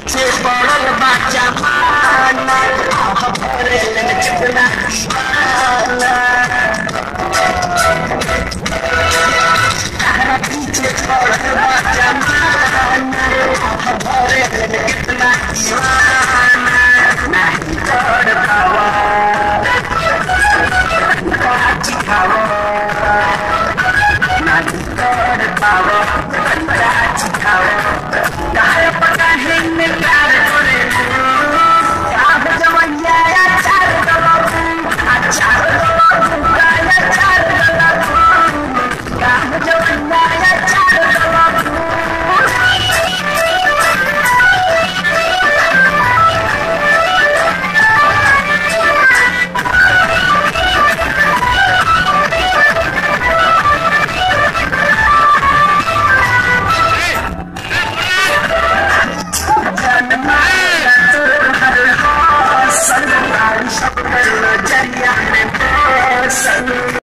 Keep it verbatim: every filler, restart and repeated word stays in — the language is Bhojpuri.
पीछे पड़ल बा जमाना भरे कितना दीवाना तारा पीछे पड़ल बा जमाना भरे कितना दीवाना नहीं कर पावा काची खावा नहीं कर पावा काची खावा काहे पता है ने प्यार करे आप जवैया चार दबाबू चार दबाबू गाया चार दबाबू आप जवैया चार दबाबू